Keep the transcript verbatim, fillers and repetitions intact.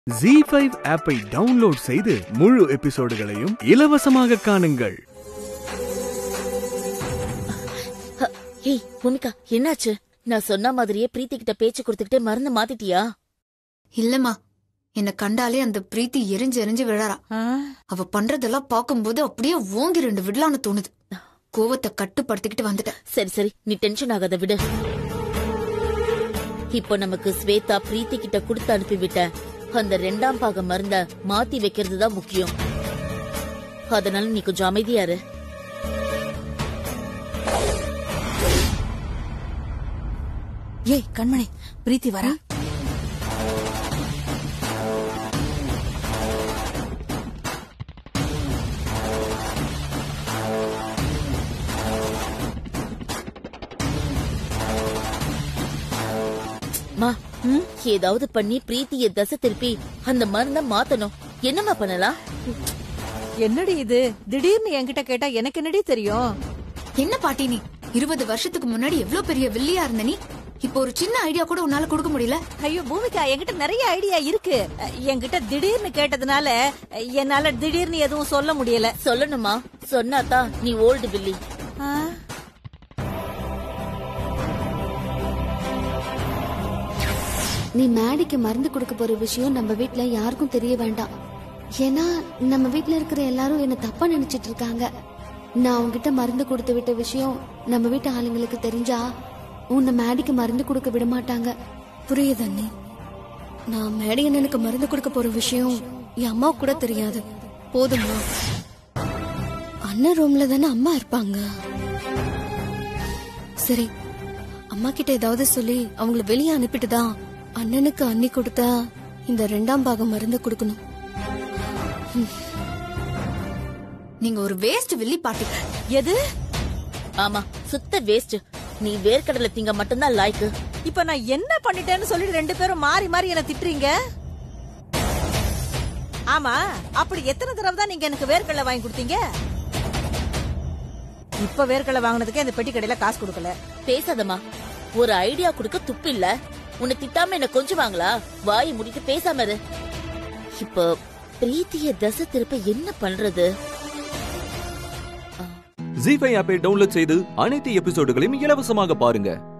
ஜீ five ஆப்பை download செய்து முழு எபிசோடுகளையும் இலவசமாக காணுங்கள். ஏய் பூமிகா, என்னாச்சு? நான் சொன்ன மாதிரியே பிரீத்தி கிட்ட பேச்சு கொடுத்துக்கிட்டே மருந்து மாத்திட்டியா? இல்லம்மா, என்ன கண்டாலே அந்த பிரீத்தி எரிஞ்சு எரிஞ்சு விழறா. அவ பண்றதெல்லாம் பாக்கும்போது அப்படியே ஓங்கி ரெண்டு விடலான்னு தோணுது. கோவத்தை கட்டுப்படுத்திக்கிட்டு வந்துட்டேன். சரி சரி, நீ டென்ஷன் ஆகாத, விடு. இப்போ நமக்கு ஸ்வேதா பிரீத்தி கிட்ட கொடுத்து அனுப்பிவிட்ட அந்த ரெண்டாம் பாக மருந்த மாத்தி வைக்கிறது தான் முக்கியம். அதனால நீ கொஞ்சம் அமைதியா இரு. ஏய் கண்மணி, பிரீத்தி வரா. ஏதாவது பண்ணி பிரீத்திய தசை திருப்பி அந்த மருந்த மாத்தணும். என்னமா பண்ணலாம்? என்னடி இது, திடீர்னு என்கிட்ட கேட்டா எனக்கு என்னடி தெரியும்? என்ன பாட்டி நீ? இருபது வருஷத்துக்கு முன்னாடி எவ்வளவு பெரிய வில்லியா இருந்த நீ, இப்போ ஒரு சின்ன ஐடியா கூட உன்னால கொடுக்க முடியல. ஐயோ பூமிகா, என்கிட்ட நிறைய ஐடியா இருக்கு. என்கிட்ட திடீர்னு கேட்டதுனால என்னால திடீர்னு எதுவும் சொல்ல முடியல. சொல்லணுமா? சொன்னாதான் நீ ஓல்டு வில்லி. நீ மேடிக்கு மருந்து கொடுக்க போற விஷயம் நம்ம வீட்ல யாருக்கும் தெரிய வேண்டாம். ஏன்னா நம்ம வீட்ல இருக்கிற எல்லாரும் என்ன தப்பா நினைச்சிட்டு இருக்காங்க. நான் உங்ககிட்ட மருந்து கொடுத்து விட்ட விஷயம் நம்ம வீட்டு ஆளுங்களுக்கு தெரிஞ்சா உன்னை மேடிக்கு மருந்து கொடுக்க விட மாட்டாங்க. புரியுது அண்ணி. நான் மேடி அண்ணனுக்கு மருந்து கொடுக்க போற விஷயம் என் அம்மா கூட தெரியாது. போதுமா? அண்ணன் ரூம்ல தானே அம்மா இருப்பாங்க. சரி, அம்மா கிட்ட ஏதாவது சொல்லி அவங்கள வெளியே அனுப்பிட்டுதான் அண்ணனுக்கு அண்ணி கொடுத்தா இந்த ரெண்டாம் பாகம் மருந்து கொடுக்கணும். நீங்க ஒரு வேஸ்ட் வில்லி பாட்டி. எது? ஆமா, சுத்த வேஸ்ட். நீ வேர்க்கடலை திங்க மட்டும்தான் லாய்க்கு. இப்ப நான் என்ன பண்ணிட்டேன்னு சொல்லிட்டு ரெண்டு பேரும் மாறி மாறி என்ன திட்டுறீங்க. ஆமா, அப்படி எத்தனை தடவை தான் நீங்க எனக்கு வேர்க்கடலை வாங்கி கொடுத்தீங்க? இப்ப வேர்க்கடலை வாங்கினதுக்கு இந்த பெட்டி கடையில காசு கொடுக்கல. பேசாதமா, ஒரு ஐடியா கொடுக்க துப்பு இல்ல. உன்னை திட்டாம என்ன கொஞ்சுவாங்களா? வாயை முடிட்டு பேசாம இரு. இப்ப பிரீத்திய தசை திருப்ப என்ன பண்றது? ஜீ ஃபைவ் ஆப்பை டவுன்லோட் செய்து அனைத்து எபிசோடுகளையும் இலவசமாக பாருங்க.